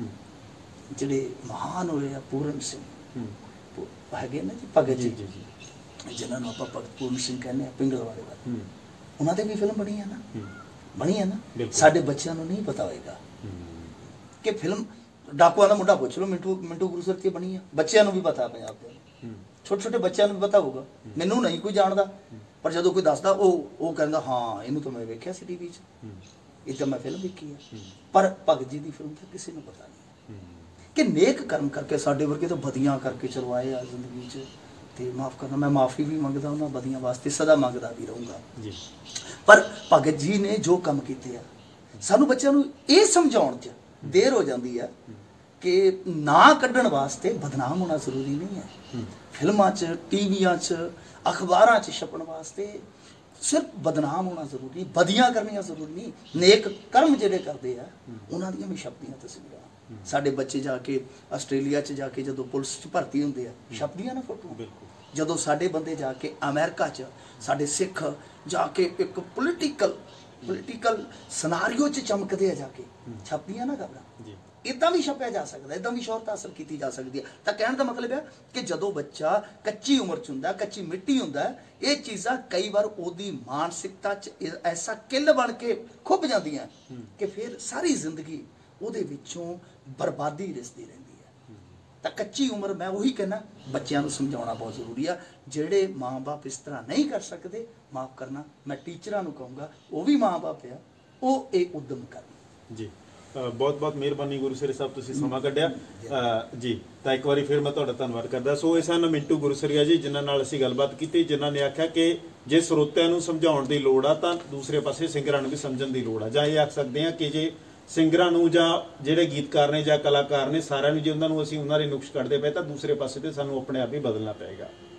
जिहड़े महान होए, पूरन सिंह हैगे ना जी, भगत जी जिन्होंने आप भगत पूरन सिंह कहने पिंगलवाड़े वाले, उन्होंने भी फिल्म बनी है ना। साडे बच्चों को नहीं पता होएगा कि फिल्म डाकुआं दा मुंडा पुछ लो, मिंटू गुरसर की बनी है, बच्चों को भी पता, पंजाब के छोटे छोटे बच्चों को भी पता होगा, मैनू नहीं कोई जानता, पर जो कोई दसदा वो कहता हाँ इनू तो मैं वेख्या सी टीवी च, ये तो मैं फिल्म देखी है। पर भगत जी की फिल्म तो किसी को पता नहीं कि नेक कर्म करके साडे वर्गे तो बदियां करके चलवाए आ जिंदगी च। ते माफ़ करना, मैं माफ़ी भी मंगदा उन्होंने बदियां वास्ते, सदा मंगदा भी रहूँगा। पर भगत जी ने जो काम किए सानू बच्चों को ये समझाउण च देर हो जाती है कि ना कड्ढण वास्ते बदनाम होना जरूरी नहीं है। फिल्मां च, टीवियां च, अखबारां च छपण वास्ते सिर्फ बदनाम होना जरूरी नहीं, बदियां करनियां जरूरी नहीं, नेक कर्म जिहड़े करते हैं उन्हां दियां भी छपदियां तस्वीरां। साडे बच्चे जाके आस्ट्रेलिया च जाके जदों पुलिस च भर्ती हुंदे आ छपदियां ना फोटो, जदों साडे बंदे जाके अमेरिका च साडे सिख जाके एक पोलिटिकल सनारियो च चमकदे आ जाके छपदियां ना खबरां। इदां भी छपया जा सकदा, इदां भी शोहरत हासिल की जा सकती है। तो कहने का मतलब है कि जदों बच्चा कच्ची उम्र च हुंदा, कच्ची मिट्टी हुंदा, ये चीज़ां कई बार उहदी मानसिकता च ऐसा किल बन के खुभ जांदियां कि फिर सारी जिंदगी उहदे विचों बर्बादी रिसदी रहिंदी है। तो कच्ची उम्र मैं वही कहना बच्चों को समझाना बहुत जरूरी है। जिहड़े माँ बाप इस तरह नहीं कर सकते, माफ़ करना, मैं टीचरां नूं कहूँगा वो भी माँ बाप है, वो ये उद्यम करन जी। बहुत बहुत मिहरबानी गुरुसरी साहब, तुसीं समा कढिया जी। तो एक बार फिर मैं तुहाडा धन्नवाद करदा। सो इह सन मिंटू गुरसरिया जी, जिन्हां नाल असीं गलबात कीती, जिन्हां ने आख्या कि जे ਸਰੋਤਿਆਂ ਨੂੰ ਸਮਝਾਉਣ ਦੀ ਲੋੜ ਆ ਤਾਂ ਦੂਸਰੇ ਪਾਸੇ ਸਿੰਗਰਾਂ ਨੂੰ ਵੀ ਸਮਝਣ ਦੀ ਲੋੜ ਆ, ਜਾਂ ਇਹ ਆਖ ਸਕਦੇ ਆ ਕਿ ਜੇ ਸਿੰਗਰਾਂ ਨੂੰ ਜਾਂ ਜਿਹੜੇ ਗੀਤਕਾਰ ਨੇ ਜਾਂ ਕਲਾਕਾਰ ਨੇ ਸਾਰਿਆਂ ਨੂੰ ਜੇ ਉਹਨਾਂ ਨੂੰ ਅਸੀਂ ਉਹਨਾਂ ਦੇ ਨੁਕਸ ਕੱਢਦੇ ਪਏ ਤਾਂ ਦੂਸਰੇ ਪਾਸੇ ਤੇ ਸਾਨੂੰ ਆਪਣੇ ਆਪ ਹੀ ਬਦਲਣਾ ਪਏਗਾ।